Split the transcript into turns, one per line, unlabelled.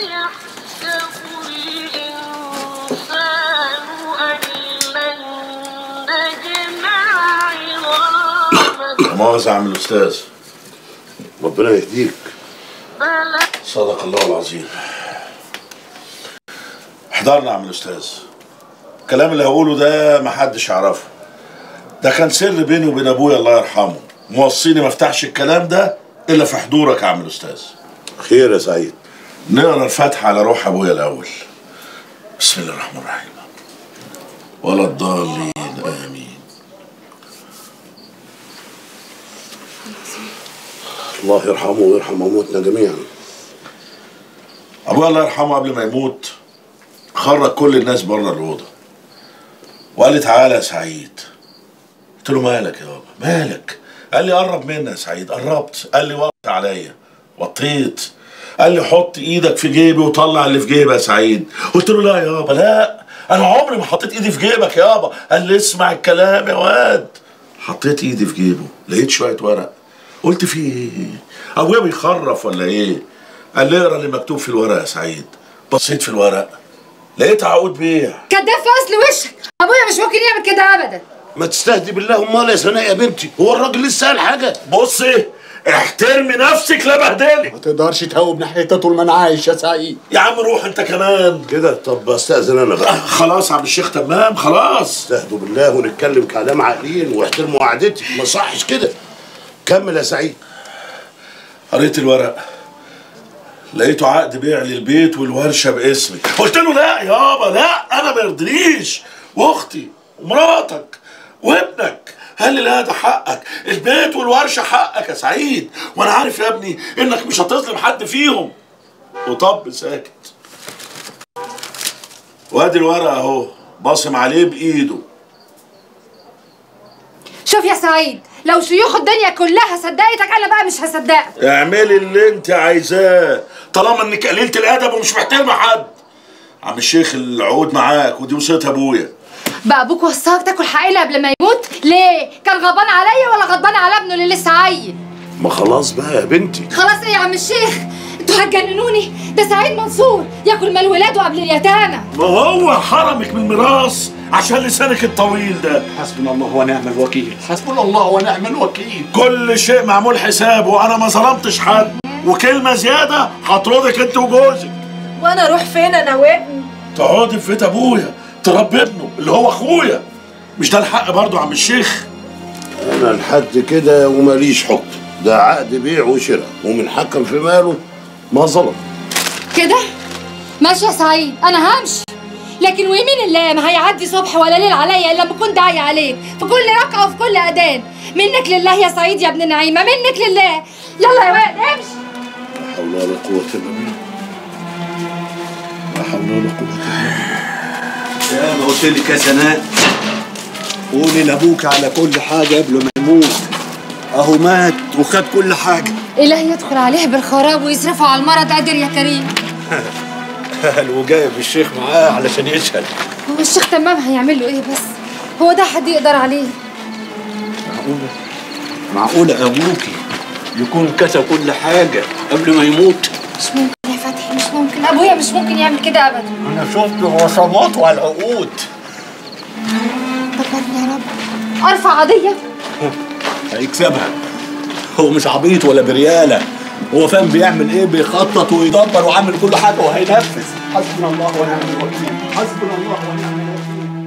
مؤاخذة يا عم الأستاذ.
ربنا يهديك.
صدق الله العظيم. احضرنا يا عم الأستاذ. الكلام اللي هقوله ده محدش يعرفه. ده كان سر بيني وبين أبويا الله يرحمه، موصيني ما افتحش الكلام ده إلا في حضورك يا عم الأستاذ.
خير يا سعيد.
نقرا الفاتحة على روح أبويا الأول. بسم الله الرحمن الرحيم. ولا الضالين آمين.
الله يرحمه ويرحم أمواتنا جميعا.
أبويا الله يرحمه قبل ما يموت خرج كل الناس بره الأوضة وقال لي تعالى يا سعيد. قلت له مالك يا بابا؟ مالك؟ قال لي قرب مني يا سعيد. قربت. قال لي وطي عليا. وطيت. قال لي حط ايدك في جيبي وطلع اللي في جيبي يا سعيد. قلت له لا يابا لا، انا عمري ما حطيت ايدي في جيبك يابا. قال لي اسمع الكلام يا واد. حطيت ايدي في جيبه لقيت شويه ورق. قلت في ايه؟ ابويا بيخرف ولا ايه؟ قال لي اقرا اللي مكتوب في الورق يا سعيد. بصيت في الورق لقيت عقود بيع.
كداب في اصل وشك. ابويا مش ممكن يعمل كده ابدا.
ما تستهدي بالله. امال يا سناء يا بنتي، هو الراجل لسه قال حاجه؟
بصي احترمي نفسك لا بهدلك.
ما تقدرش تهوب ناحيتها طول ما انا عايش يا سعيد.
يا عم روح انت كمان
كده. طب استاذن انا بقى.
خلاص يا عم الشيخ تمام خلاص.
استهدوا بالله ونتكلم كلام عاقلين واحترموا قعدتي. ما صحش كده. كمل يا سعيد.
قريت الورق لقيته عقد بيع للبيت والورشه باسمي. قلت له لا يابا لا، انا ما يرضينيش، واختي ومراتك وابنك. قال لي لا ده حقك، البيت والورشه حقك يا سعيد، وانا عارف يا ابني انك مش هتظلم حد فيهم. وطب ساكت. وادي الورق اهو باصم عليه بايده.
شوف يا سعيد، لو شيوخ الدنيا كلها صدقتك انا بقى مش هصدقك.
اعملي اللي انت عايزاه طالما انك قليله الادب ومش محترمه حد. عم الشيخ العقود معاك ودي وصيه ابويا.
بقى ابوك وصاك تاكل حقيقة قبل ما يموت؟ ليه؟ كان غضبان عليا ولا غضبان على ابنه اللي لسه عيل؟
ما خلاص بقى يا بنتي.
خلاص ايه يا عم الشيخ؟ انتوا هتجننوني. ده سعيد منصور ياكل مال ولاده قبل اليتامى.
ما هو حرمك من الميراث عشان لسانك الطويل ده.
حسبنا الله ونعم الوكيل. حسبنا الله ونعم الوكيل.
كل شيء معمول حسابه، انا ما ظلمتش حد، وكلمه زياده هطردك انت وجوزك.
وانا اروح فين انا وابني؟
تقعدي في بيت ابويا تربي ابنه اللي هو اخويا. مش ده الحق برضه يا عم الشيخ؟
انا لحد كده وماليش حكم. ده عقد بيع وشراء ومن حكم في ماله ما ظلم.
كده؟ ماشي يا سعيد انا همشي، لكن ويمين الله ما هيعدي صبح ولا ليل عليا الا لما اكون داعي عليك في كل ركعه وفي كل اذان. منك لله يا سعيد يا ابن نعيمه، منك لله. يلا يا واد امشي.
لا حول ولا قوه الا بالله. لا حول ولا قوه الا بالله.
يا ما قلت لك يا سناء قولي لابوك على كل حاجه قبل ما يموت. اهو مات وخد كل حاجه.
إلهي يدخل عليه بالخراب ويصرفه على المرض. قادر يا كريم.
وجايب الشيخ معاه علشان يشهد.
هو الشيخ تمام هيعمل له ايه بس؟ هو ده حد يقدر عليه؟
معقوله ابوكي يكون كتب كل حاجه قبل ما يموت؟
مش ممكن يا فتحي، مش ممكن. ابويا مش ممكن يعمل كده ابدا.
انا شفت الرسومات والعقود.
تكرني يا رب. ارفع قضيه.
هيكسبها. هو مش عبيط ولا برياله، هو فاهم بيعمل ايه، بيخطط ويدبر وعامل كل حاجه وهينفذ. حسبنا الله ونعم الوكيل. حسبنا الله ونعم الوكيل.